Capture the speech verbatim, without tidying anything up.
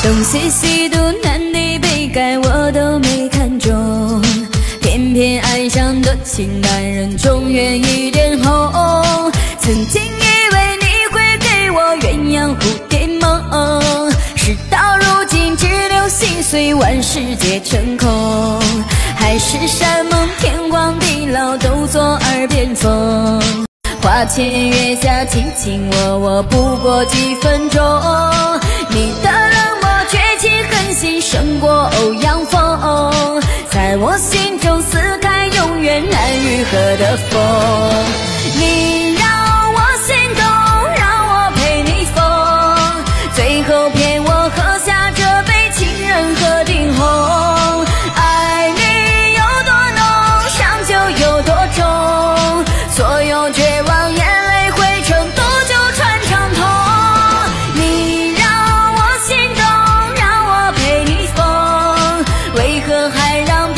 东邪西毒南帝北丐我都没看中，偏偏爱上的情男人中原一点红。曾经以为你会给我鸳鸯蝴蝶梦，事到如今只留心碎，万事皆成空。海誓山盟天荒地老都作耳边风，花前月下卿卿我我不过几分钟。你的冷漠绝情狠心胜过欧阳锋，在我心中撕开永远难愈合的风。你让我心动，让我陪你疯，最后骗我喝下这杯情人喝定红。爱你有多浓，伤就有多重，所有绝望眼泪汇成毒酒穿肠痛。你让我心动，让我陪你疯，为何还让